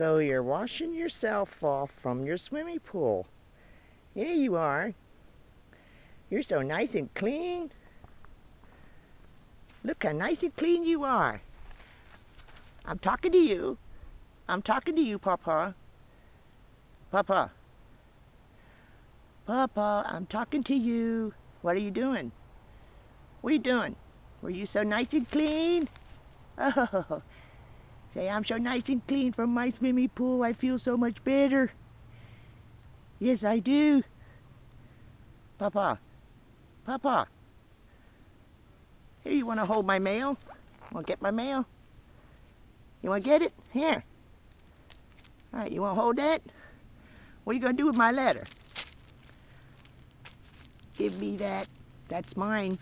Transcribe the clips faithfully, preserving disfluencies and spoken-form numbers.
So you're washing yourself off from your swimming pool. Here you are. You're so nice and clean. Look how nice and clean you are. I'm talking to you. I'm talking to you, Paw Paw. Paw Paw. Paw Paw, I'm talking to you. What are you doing? What are you doing? Were you so nice and clean? Oh, say, I'm so nice and clean from my swimming pool. I feel so much better. Yes, I do. Paw Paw. Paw Paw. Here, you want to hold my mail? Want to get my mail? You want to get it? Here. All right, you want to hold that? What are you going to do with my letter? Give me that. That's mine.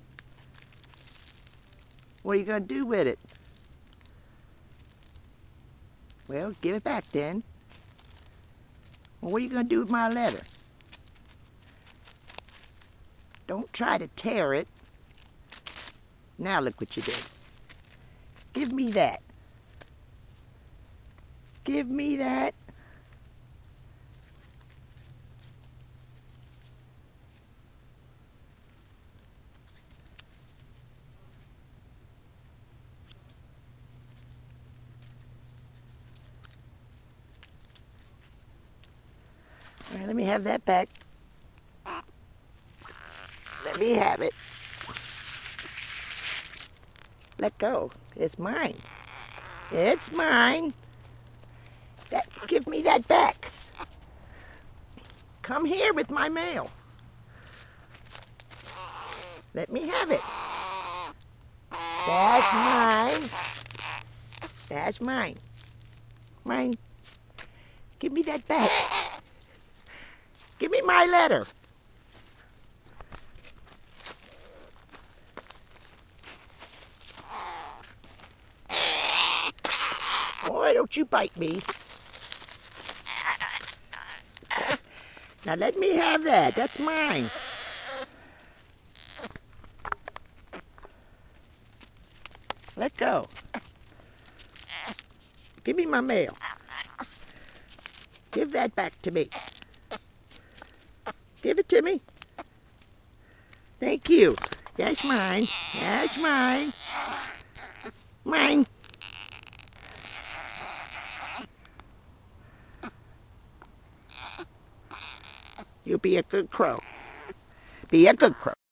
What are you going to do with it? Well, give it back then. Well, what are you going to do with my letter? Don't try to tear it. Now look what you did. Give me that. Give me that. All right, let me have that back. Let me have it. Let go. It's mine. It's mine. That, give me that back. Come here with my mail. Let me have it. That's mine. That's mine. Mine. Give me that back. Give me my letter. Boy, don't you bite me. Now let me have that. That's mine. Let go. Give me my mail. Give that back to me. Give it to me. Thank you. That's mine. That's mine. Mine. You be a good crow. Be a good crow.